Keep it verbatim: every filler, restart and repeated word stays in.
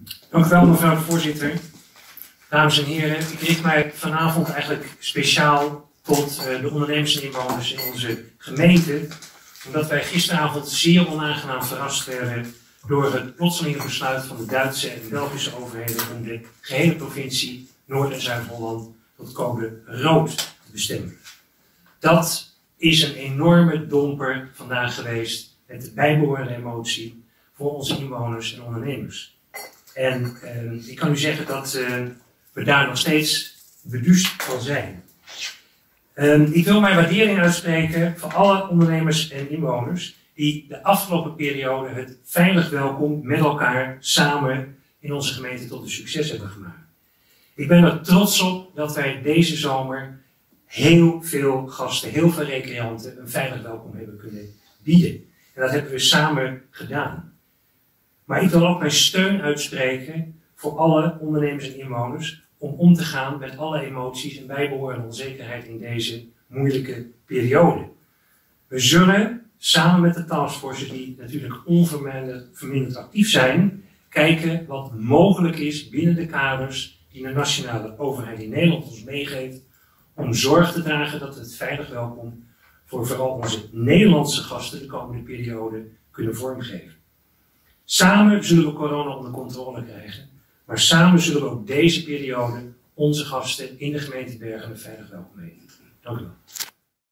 Dank u wel, mevrouw de voorzitter. Dames en heren, ik richt mij vanavond eigenlijk speciaal tot uh, de ondernemers en inwoners in onze gemeente, omdat wij gisteravond zeer onaangenaam verrast werden door het plotselinge besluit van de Duitse en Belgische overheden om de gehele provincie Noord- en Zuid-Holland tot code rood te bestemmen. Dat is een enorme domper vandaag geweest met de bijbehorende emotie voor onze inwoners en ondernemers. En uh, ik kan u zeggen dat uh, we daar nog steeds beduusd van zijn. Uh, ik wil mijn waardering uitspreken voor alle ondernemers en inwoners die de afgelopen periode het veilig welkom met elkaar samen in onze gemeente tot een succes hebben gemaakt. Ik ben er trots op dat wij deze zomer heel veel gasten, heel veel recreanten een veilig welkom hebben kunnen bieden. En dat hebben we samen gedaan. Maar ik wil ook mijn steun uitspreken voor alle ondernemers en inwoners om om te gaan met alle emoties en bijbehorende onzekerheid in deze moeilijke periode. We zullen samen met de taskforces, die natuurlijk onverminderd actief zijn, kijken wat mogelijk is binnen de kaders die de nationale overheid in Nederland ons meegeeft, om zorg te dragen dat we het veilig welkom voor vooral onze Nederlandse gasten de komende periode kunnen vormgeven. Samen zullen we corona onder controle krijgen, maar samen zullen we ook deze periode onze gasten in de gemeente Bergen een veilig welkom heten. Dank u wel.